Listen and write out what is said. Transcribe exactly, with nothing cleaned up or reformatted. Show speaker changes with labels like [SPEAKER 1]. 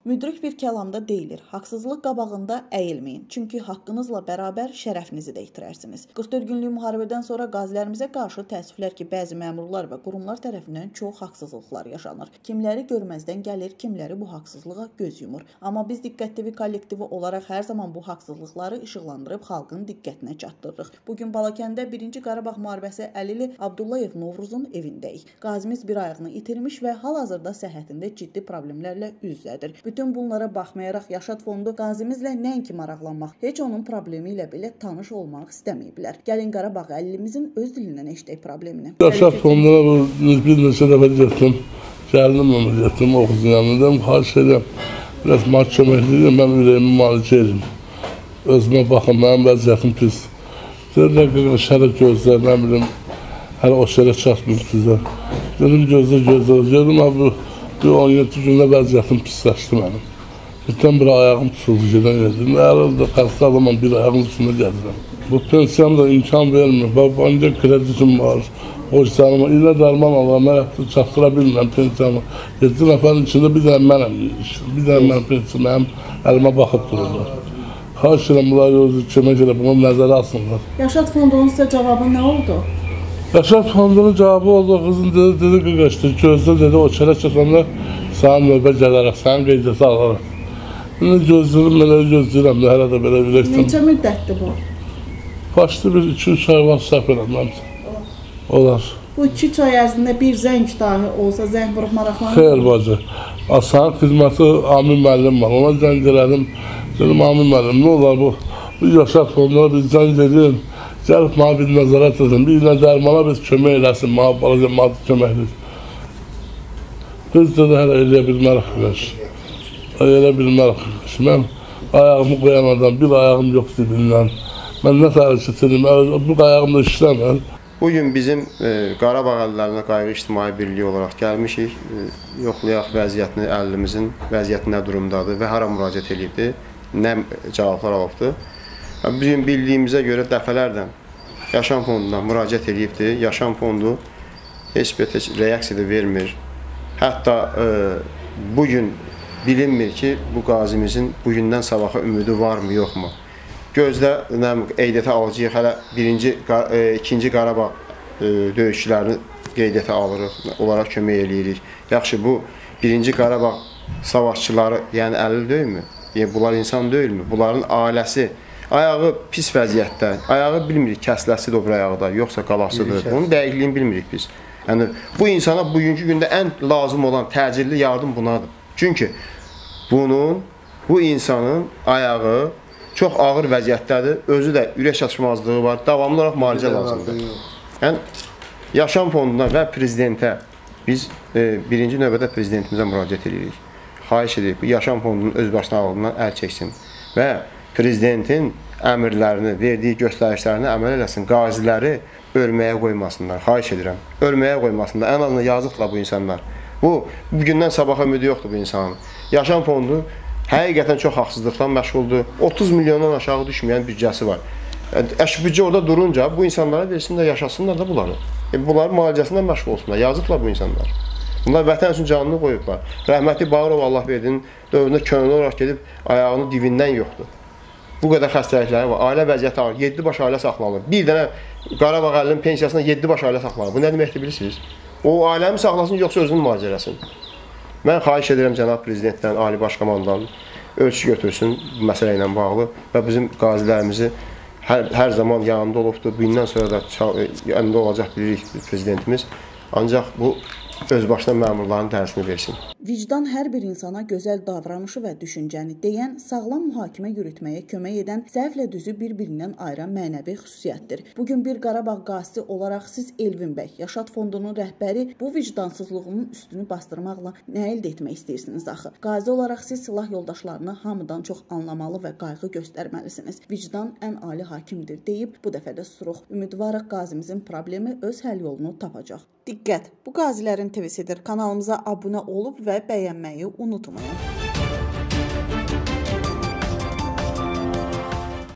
[SPEAKER 1] Müdrik bir kəlamda deyilir, haqsızlıq qabağında əyilməyin, çünki haqqınızla bərabər şərəfinizi də itirərsiniz. qırx dörd günlük müharibədən sonra qazilərimizə qarşı təəssüflər ki, bəzi məmurlar və qurumlar tərəfindən çox haqsızlıqlar yaşanır. Kimləri görməzdən gəlir, kimləri bu haqsızlığa göz yumur. Amma biz Diqqət T V kollektivi olaraq hər zaman bu haqsızlıqları işıqlandırıb xalqın diqqətinə çatdırırıq. Bugün Balakəndə birinci Qarabağ müharibəsi əlili Abdullayev Novruzun evindəyik. Qazimiz bir ayağını itirmiş və hal-hazırda səhhətində ciddi problemlərlə üz-üzədir. Bütün bunlara baxmayaraq Yaşad Fondu qazimizlə nəinki maraqlanmaq, heç onun problemi ilə belə tanış olmaq istəməyiblər. Gəlin Qarabağ əlilimizin öz dilindən eşitək problemini.
[SPEAKER 2] Yaşad Fonduna bir neçə dəfə getdim, gəlinim onu getdim, oxuzun yanındayım, xahiş edirəm, biraz maddi köməklidir, mən ürəyimi malik edim. Özümə baxın, mənim vəziyyətim pis. Deyirlər ki, şərə gözlər, nə bilim, hələ o şərə çatmır sizə. Dedim, gözlə, gözlə, dedim, bu Bir on yeddi gündə vəziyyətim pisləşdi mənim. Birdən bir ayağım tutuldu, gedən yedim. Əlində xəstə adamam, bir ayağın üstündə gəzirəm. Bu pensiyam da imkan vermir. Bankda kreditim var, borçlarıma. İlə dərman alıram, mən çatdıra bilmirəm pensiyamı. yeddi nəfərin içində bir dənə mənəm. Bir dənə mənim pensiyam, mənim əlimə baxıb dururlar. Xahiş edirəm, bunlar özü kömək edir, bunu nəzərə alsınlar.
[SPEAKER 1] Yaşad Fondunun sizə cavabı nə oldu?
[SPEAKER 2] Yaşad Fondunun cavabı oldu, qızın dedi, dedi qıqaşdı, gözlə dedi, o çərə çatanda sana növbə gələrək, sənin qeydiyyəti alaraq. İndi gözləyirəm, belə gözləyirəm də, hələ də belə biləkdim.
[SPEAKER 1] Neçə müddətdir bu?
[SPEAKER 2] Başlı bir iki üç ay var, səhv eləməmsə. Olar.
[SPEAKER 1] Bu iki üç ay ərzində bir zəng dahi olsa, zəng vurub maraqlanır.
[SPEAKER 2] Xeyr bacı, Asanın xidməti Amin müəllim var, ona zəng elədim. Dedim, Amin müəllim, nə olar bu? Bu Yaşad Fonduna bir zəng edin. Gəlib mənə bir nəzarət edin, bir ilə dərmana biz kömək eləsin, mənə balaca maddi köməklik. Biz də hələ eləyə bilmərək qardaş. Elə bilmərək qardaş. Mən ayağımı qoyamadan, bir ayağım yox dibindən. Mən nə tərəsit edim, bu ayağım da işləmir.
[SPEAKER 3] Bugün bizim e, Qarabağ əllərinə Qayğı İctimai Birliyi olaraq gəlmişik. E, yoxlayaq vəziyyətini, əlimizin vəziyyəti nə durumdadır və hara müraciət edibdir, nə cavablar alıbdır. Bizim bildiyimizə görə dəfələrdən Yaşam Fonduna müraciət edibdir. Yaşam Fondu heç bir reaksiya da vermir. Hətta e, bugün bilinmir ki, bu qazimizin bugündən sabaha ümidi varmı, yoxmu? Gözlə, qeydiyyata alacağıq, hələ birinci, e, ikinci Qarabağ e, döyüşçülərini qeydiyyata alırıq, onlara kömək eləyirik. Yaxşı, bu birinci Qarabağ savaşçıları, yəni əlil deyilmi? Yəni, bunlar insan deyilmi? Bunların ailəsi ayağı pis vəziyyətdə, ayağı bilmirik, kəsiləsi dobra ayaqda, yoxsa qalasıdır. Bunun dəqiqliyini bilmirik biz. Yəni, bu insana bugünkü gündə ən lazım olan təcilli yardım bunadır. Çünki bunun, bu insanın ayağı çox ağır vəziyyətdədir, özü də ürək çatışmazlığı var, davamlı olaraq müalicə lazımdır. Yəni, Yaşam Fonduna və prezidentə biz e, birinci növbədə prezidentimizə müraciət edirik. Xahiş edirik, bu Yaşam Fondunun özbaşınalığından əl çəksin və prezidentin əmrlərini, verdiyi göstərişlərini əməl eləsin, qaziləri ölməyə qoymasınlar, xahiş edirəm. Ölməyə qoymasınlar, ən azından yazıqlar bu insanlar. Bu, bugündən sabaha ümidi yoxdur bu insanın. Yaşam Fondu həqiqətən çox haqsızlıqdan məşğuldur. otuz milyondan aşağı düşməyən büdcəsi var. Əş büdcə orada durunca bu insanlara versinlər, yaşasınlar da bunları. E, bunların müalicəsindən məşğul olsunlar, yazıqlar bu insanlar. Bunlar vətən üçün canını qoyublar. Rəhmətli Bağırov Allah verdinin dövründə könüllü olaraq gedib ayağını dibindən yoxdur. Bu qədər xəstəlikləri var, ailə vəziyyəti var, yeddi baş ailə saxlanılır. Bir dənə Qarabağ əlinin pensiyasına yeddi baş ailə saxlanılır. Bu nə deməkdir bilirsiniz? O ailəmi saxlasın, yoxsa özünün müalicə eləsin. Mən xahiş edirəm cənab prezidentdən, ali baş komandandan ölçü götürsün bu məsələ ilə bağlı və bizim qazilərimizi hər, hər zaman yanında olubdur. Bundan sonra da yanında olacaq bilirik prezidentimiz. Ancaq bu özbaşına məmurların dərsini versin.
[SPEAKER 1] Vicdan hər bir insana gözəl davranışı və düşüncəni deyən, sağlam mühakimə yürütməyə kömək edən, zəiflə düzü bir-birindən ayıran mənəvi xüsusiyyətdir. Bugün bir Qarabağ qazisi olaraq siz Elvin bəy, Yaşad Fondunun rəhbəri bu vicdansızlığının üstünü bastırmaqla nə əldə etmək istəyirsiniz axı? Qazi olaraq siz silah yoldaşlarını hamıdan çox anlamalı və qayğı göstərməlisiniz. Vicdan ən ali hakimdir deyib bu dəfə də susuruq. Ümidvarıq qazimizin problemi öz həll yolunu tapacaq. Diqqət! Bu qazilərin T V-sidir. Kanalımıza abunə olub və bəyənməyi unutmayın.